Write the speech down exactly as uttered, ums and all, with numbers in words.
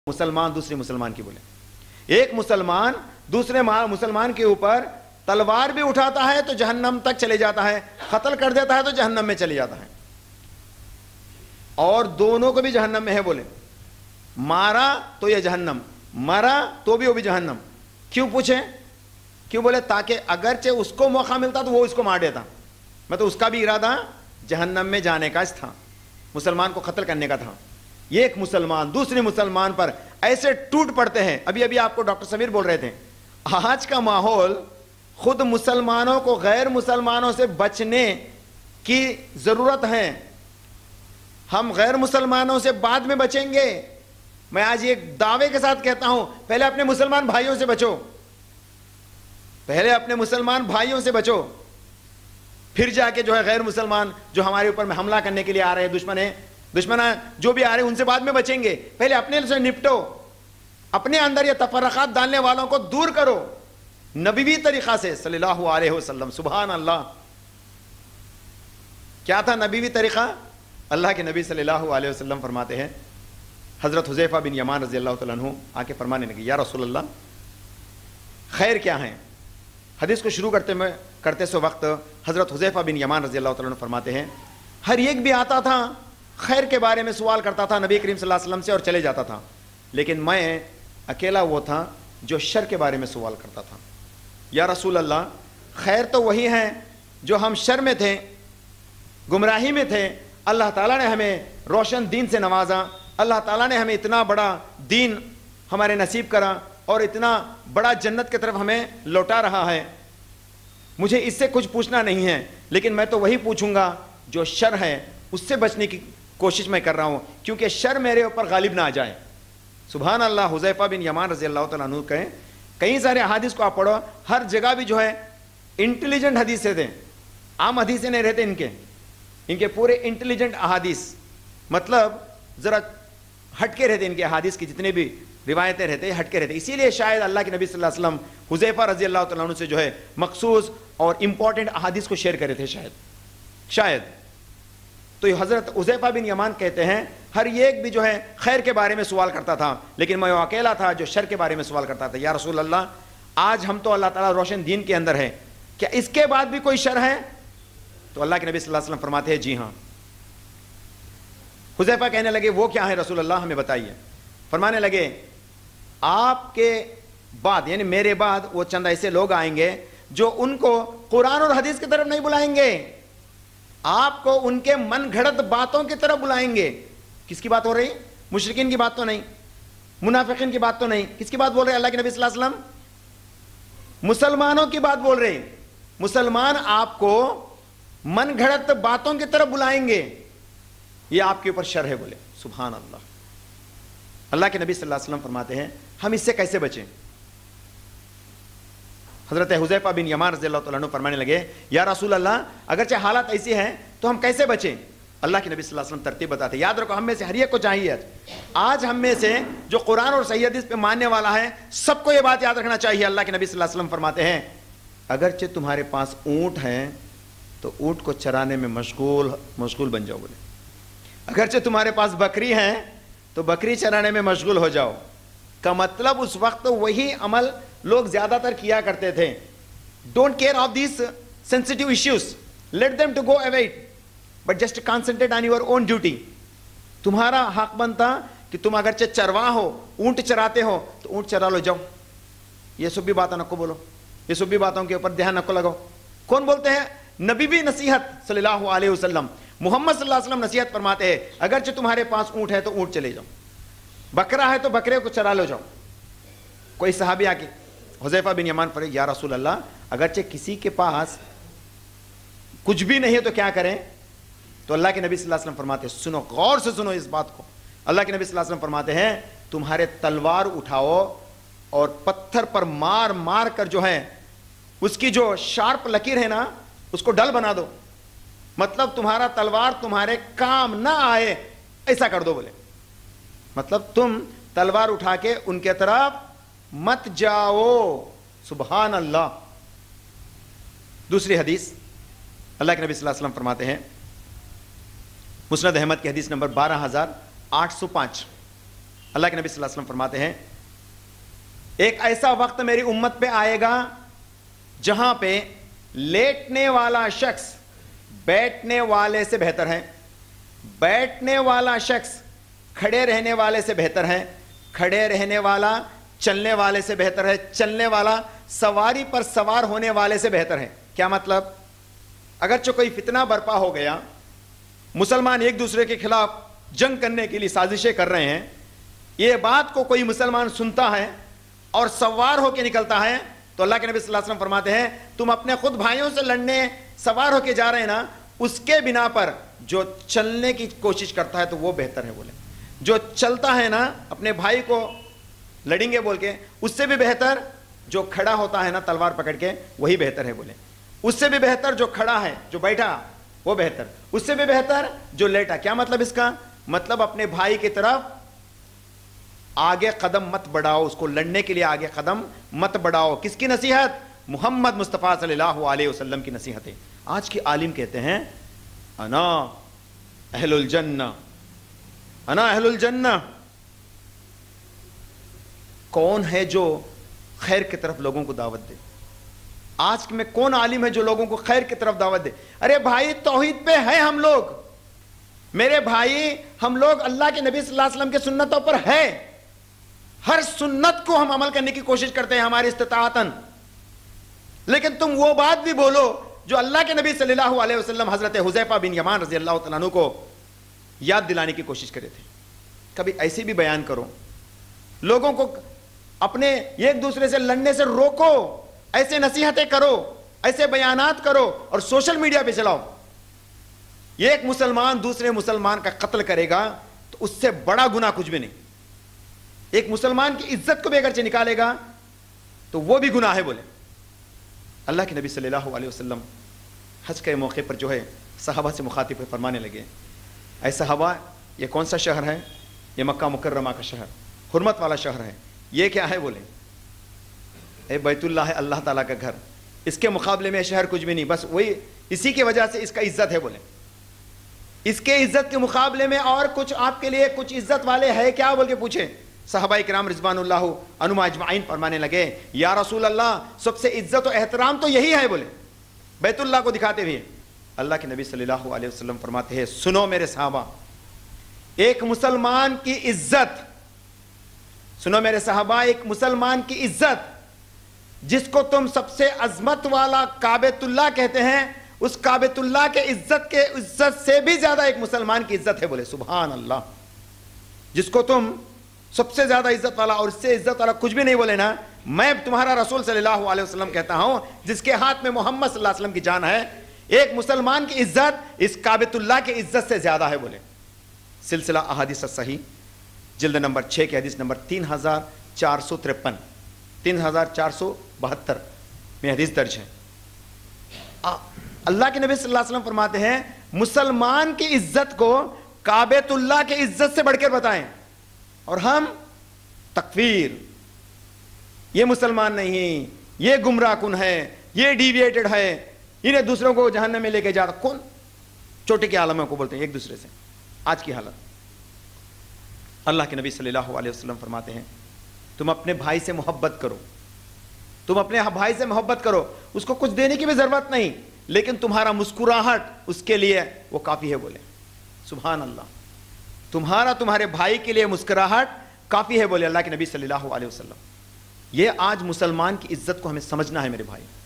مسلمان دوسرے مسلمان کی بولے. ایک مسلمان دوسرے مسلمان کے اوپر تلوار بھی اٹھاتا ہے تو جہنم تک چلے جاتا ہے, قتل کر دیتا ہے تو جہنم میں چلے جاتا ہے, اور دونوں کو بھی جہنم میں ہے. بولے مارا تو یہ جہنم, مرا تو بھی وہ بھی جہنم. کیوں پوچھے؟ کیوں؟ بولے تاکہ اگرچہ اس کو موقع ملتا تو وہ اس کو مار دیتا, میں تو اس کا بھی ارادہ جہنم میں جانے کا تھا, مسلمان کو قتل کرنے کا تھا. یہ ایک مسلمان دوسرے مسلمان پر ایسے ٹوٹ پڑتے ہیں. ابھی ابھی آپ کو ڈاکٹر سمیر بول رہے تھے, آج کا ماحول خود مسلمانوں کو غیر مسلمانوں سے بچنے کی ضرورت ہے. ہم غیر مسلمانوں سے بعد میں بچیں گے. میں آج ایک دعوے کے ساتھ کہتا ہوں, پہلے اپنے مسلمان بھائیوں سے بچو, پہلے اپنے مسلمان بھائیوں سے بچو, پھر جا کے جو ہے غیر مسلمان جو ہمارے اوپر میں حملہ کرنے کے لیے آ رہے ہیں, دشمن ہیں, دشمن جو بھی آ رہے ہیں ان سے بعد میں بچیں گے. پہلے اپنے سے نپٹو, اپنے اندر یہ تفرقات ڈالنے والوں کو دور کرو نبوی طریقہ سے صلی اللہ علیہ وسلم. سبحان اللہ. کیا تھا نبوی طریقہ؟ اللہ کے نبی صلی اللہ علیہ وسلم فرماتے ہیں, حضرت حذیفہ بن یمان رضی اللہ تعالیٰ عنہ آ کے فرمانے لگے, یا رسول اللہ خیر کیا ہے؟ حدیث کو شروع کرتے میں کرتے سو وقت حضرت حذیفہ بن یمان رضی اللہ تعالیٰ عنہ فرماتے ہیں, ہر ایک بھی آتا تھا خیر کے بارے میں سوال کرتا تھا نبی کریم صلی اللہ علیہ وسلم سے اور چلے جاتا تھا, لیکن میں اکیلا وہ تھا جو شر کے بارے میں سوال کرتا تھا. یا رسول اللہ خیر تو وہی ہے جو ہم شر میں تھے, گمراہی میں تھے, اللہ تعالیٰ نے ہمیں روشن دین سے نوازا, اللہ تعالیٰ نے ہمیں اتنا بڑا دین ہمارے نصیب کرا اور اتنا بڑا جنت کی طرف ہمیں لوٹا رہا ہے. مجھے اس سے کچھ پوچھنا نہیں ہے, لیکن میں تو وہی پوچھوں گا جو شر ہے اس سے بچنے کی کوشش میں کر رہا ہوں, کیونکہ شر میرے اوپر غالب نہ آ جائے. سبحان اللہ. حذیفہ بن یمان رضی اللہ تعالیٰ عنہ کہیں, کئی سارے احادیث کو آپ پڑھو, ہر جگہ بھی جو ہے انٹیلیجنٹ حدیثیں تھے, عام حدیثیں نہیں رہتے ان کے, ان کے پورے انٹیلیجنٹ احادیث, مطلب ذرا ہٹ کے رہتے ان کے احادیث کی جتنے بھی روایتیں رہتے ہٹ کے رہتے. اسی لیے شاید اللہ کے نبی صلی اللہ علیہ وسلم حذیفہ رضی اللہ تعالیٰ عنہ سے جو ہے مخصوص اور امپورٹنٹ احادیث کو شیئر کرے تھے شاید شاید تو یہ حضرت حذیفہ بن یمان کہتے ہیں, ہر ایک بھی جو ہے خیر کے بارے میں سوال کرتا تھا, لیکن میں وہ اکیلا تھا جو شر کے بارے میں سوال کرتا تھا. یا رسول اللہ آج ہم تو اللہ تعالیٰ روشن دین کے اندر ہیں, کیا اس کے بعد بھی کوئی شر ہے؟ تو اللہ کے نبی صلی اللہ علیہ وسلم فرماتے ہیں جی ہاں. حذیفہ کہنے لگے وہ کیا ہے رسول اللہ ہمیں بتائیے. فرمانے لگے آپ کے بعد یعنی میرے بعد وہ چند ایسے لوگ آئیں گے جو ان کو قرآن اور حدیث کی طرف نہیں بلائیں گے, آپ کو ان کے من گھڑت باتوں کی طرف بلائیں گے. کس کی بات ہو رہی؟ مشرکین کی بات تو نہیں, منافقین کی بات تو نہیں, کس کی بات بول رہے اللہ کے نبی صلی اللہ علیہ وسلم؟ مسلمانوں کی بات بول رہے. مسلمان آپ کو من گھڑت باتوں کی طرف بلائیں گے, یہ آپ کے اوپر شر ہے. بولے سبحان اللہ. اللہ کے نبی صلی اللہ علیہ وسلم فرماتے ہیں ہم اس سے کیسے بچیں؟ حضرت حذیفہ بن یمان رضی اللہ تعالیٰ عنہ فرمانے لگے یا رسول اللہ اگرچہ حالات ایسی ہیں تو ہم کیسے بچیں؟ اللہ کے نبی صلی اللہ علیہ وسلم ترتیب بتاتے. یاد رکھو ہم میں سے ہر ایک کو چاہیے, آج ہم میں سے جو قرآن اور صحیح حدیث پہ ماننے والا ہے سب کو یہ بات یاد رکھنا چاہیے. اللہ کے نبی صلی اللہ علیہ وسلم فرماتے ہیں اگرچہ تمہارے پاس اونٹ ہیں تو اونٹ کو چرانے میں مشغول مشغول بن جاؤ. بولے اگرچہ تمہارے پاس بکری ہیں تو بکری چرانے میں مشغول ہو جاؤ. کا مطلب اس وقت وہی عمل لوگ زیادہ تر کیا کرتے تھے. Don't care of these sensitive issues, let them to go away, but just concentrate on your own duty. تمہارا حق بنتا کہ تم اگرچہ چرواہ ہو, اونٹ چراتے ہو تو اونٹ چرا لو جاؤ. یہ سب بھی باتیں نہ کو بولو, یہ سب بھی باتوں کے اوپر دھیان نہ کو لگاؤ. کون بولتے ہیں؟ نبی بھی نصیحت صلی اللہ علیہ وسلم, محمد صلی اللہ علیہ وسلم نصیحت فرماتے ہیں اگرچہ تمہارے پاس اونٹ ہے تو اونٹ چلے جاؤ, بکرا ہے تو بکرے کو چرا لو جاؤ. کوئی صحابی آ کے حذیفہ بن یمان پر یا رسول اللہ اگرچہ کسی کے پاس کچھ بھی نہیں ہے تو کیا کریں؟ تو اللہ کے نبی صلی اللہ علیہ وسلم فرماتے ہیں سنو, غور سے سنو اس بات کو. اللہ کے نبی صلی اللہ علیہ وسلم فرماتے ہیں تمہارے تلوار اٹھاؤ اور پتھر پر مار مار کر جو ہے اس کی جو شارپ لکیر ہے نا اس کو ڈل بنا دو, مطلب تمہارا تلوار تمہارے کام نہ آئے ایسا کر دو. بولے مطلب تم تلوار اٹھا کے ان کے طرف مت جاؤ. سبحان اللہ. دوسری حدیث اللہ کے نبی صلی اللہ علیہ وسلم فرماتے ہیں مسند احمد کی حدیث نمبر بارہ ہزار آٹھ سو پانچ, اللہ کے نبی صلی اللہ علیہ وسلم فرماتے ہیں ایک ایسا وقت میری امت پہ آئے گا جہاں پہ لیٹنے والا شخص بیٹھنے والے سے بہتر ہے، بیٹھنے والا شخص کھڑے رہنے والے سے بہتر ہے، کھڑے رہنے والا چلنے والے سے بہتر ہے، چلنے والا سواری پر سوار ہونے والے سے بہتر ہے۔ کیا مطلب؟ اگرچہ کوئی فتنہ برپا ہو گیا، مسلمان ایک دوسرے کے خلاف جنگ کرنے کے لیے سازشیں کر رہے ہیں، یہ بات کو کوئی مسلمان سنتا ہے اور سوار ہو کے نکلتا ہے تو اللہ کے نبی صلی اللہ علیہ وسلم فرماتے ہیں تم اپنے خود بھائیوں سے لڑنے سوار ہو کے جا رہے ہیں نا، اس کے بنا پر جو چلنے کی کوشش کرتا ہے تو وہ بہتر ہے۔ بولے جو چلتا ہے نا اپنے بھائی کو لڑیں گے بول کے، اس سے بھی بہتر جو کھڑا ہوتا ہے نا تلوار پکڑ کے، وہی بہتر ہے۔ بولے اس سے بھی بہتر جو کھڑا ہے، جو بیٹھا وہ بہتر، اس سے بھی بہتر جو لیٹا۔ کیا مطلب اس کا؟ مطلب اپنے بھائی کی طرف آگے قدم مت بڑھاؤ، اس کو لڑنے کے لیے آگے قدم مت بڑھاؤ۔ کس کی نصیحت؟ محمد مصطفیٰ صلی اللہ علیہ وسلم کی نصیحت ہے۔ آج کے عالم کہتے ہیں انا اہل الجنہ، انا اہل الجنہ۔ کون ہے جو خیر کی طرف لوگوں کو دعوت دے؟ آج میں کون عالم ہے جو لوگوں کو خیر کی طرف دعوت دے؟ ارے بھائی توحید پہ ہیں ہم لوگ، میرے بھائی ہم لوگ اللہ کے نبی صلی اللہ علیہ وسلم کے سنتوں پر ہے، ہر سنت کو ہم عمل کرنے کی کوشش کرتے ہیں ہماری استطاعتاً، لیکن تم وہ بات بھی بولو جو اللہ کے نبی صلی اللہ علیہ وسلم حضرت حذیفہ بن یمان رضی اللہ تعالیٰ عنہ کو یاد دلانے کی کوشش کرے تھے۔ کبھی ایسے بھی بیان کرو، لوگوں کو اپنے ایک دوسرے سے لڑنے سے روکو، ایسے نصیحتیں کرو، ایسے بیانات کرو اور سوشل میڈیا پہ چلاؤ۔ یہ ایک مسلمان دوسرے مسلمان کا قتل کرے گا تو اس سے بڑا گناہ کچھ بھی نہیں۔ ایک مسلمان کی عزت کو بھی اگرچہ نکالے گا تو وہ بھی گناہ ہے۔ بولے اللہ کے نبی صلی اللہ علیہ وسلم حج کے موقع پر جو ہے صحابہ سے مخاطب فرمانے لگے، اے صحابہ یہ کون سا شہر ہے؟ یہ مکہ مکرمہ کا شہر، حرمت والا شہر ہے۔ یہ کیا ہے؟ بولے اے بیت اللہ ہے اللہ تعالیٰ کا گھر، اس کے مقابلے میں شہر کچھ بھی نہیں، بس وہی اسی کی وجہ سے اس کا عزت ہے۔ بولے اس کے عزت کے مقابلے میں اور کچھ آپ کے لیے کچھ عزت والے ہے کیا؟ بول کے پوچھے۔ صحابہ کرام رضوان اللہ عنہم اجمعین فرمانے لگے یا رسول اللہ سب سے عزت و احترام تو یہی ہے۔ بولے بیت اللہ کو دکھاتے ہوئے اللہ کے نبی صلی اللہ علیہ وسلم فرماتے ہیں سنو میرے صحابہ، ایک مسلمان کی عزت، سنو میرے صحابہ ایک مسلمان کی عزت جس کو تم سب سے عظمت والا کعبۃ اللہ کہتے ہیں، اس کعبۃ اللہ کے عزت کے عزت سے بھی زیادہ ایک مسلمان کی عزت ہے۔ بولے سبحان اللہ، جس کو تم سب سے زیادہ عزت والا اور اس سے عزت والا کچھ بھی نہیں بولے نا، میں تمہارا رسول صلی اللہ علیہ وسلم کہتا ہوں جس کے ہاتھ میں محمد صلی اللہ علیہ وسلم کی جان ہے، ایک مسلمان کی عزت اس کعبۃ اللہ کی عزت سے زیادہ ہے۔ بولے سلسلہ احادیث الصحیح جلد نمبر چھ کے حدیث نمبر تین ہزار چار سو ترپن تین ہزار چار سو بہتر میں حدیث درج ہے۔ اللہ کے نبی صلی اللہ علیہ وسلم فرماتے ہیں مسلمان کی عزت کو کعبۃ اللہ کی عزت سے بڑھ کر بتائیں، اور ہم تکفیر، یہ مسلمان نہیں، یہ گمراہ کن ہے، یہ ڈیویٹڈ ہے، انہیں دوسروں کو جہنم میں لے کے جاتا، کون چھوٹے کے عالموں کو بولتے ہیں ایک دوسرے سے۔ آج کی حالت، اللہ کے نبی صلی اللہ علیہ وسلم فرماتے ہیں تم اپنے بھائی سے محبت کرو، تم اپنے بھائی سے محبت کرو، اس کو کچھ دینے کی بھی ضرورت نہیں، لیکن تمہارا مسکراہٹ اس کے لیے وہ کافی ہے۔ بولے سبحان اللہ، تمہارا تمہارے بھائی کے لیے مسکراہٹ کافی ہے۔ بولے اللہ کے نبی صلی اللہ علیہ وسلم۔ یہ آج مسلمان کی عزت کو ہمیں سمجھنا ہے میرے بھائی۔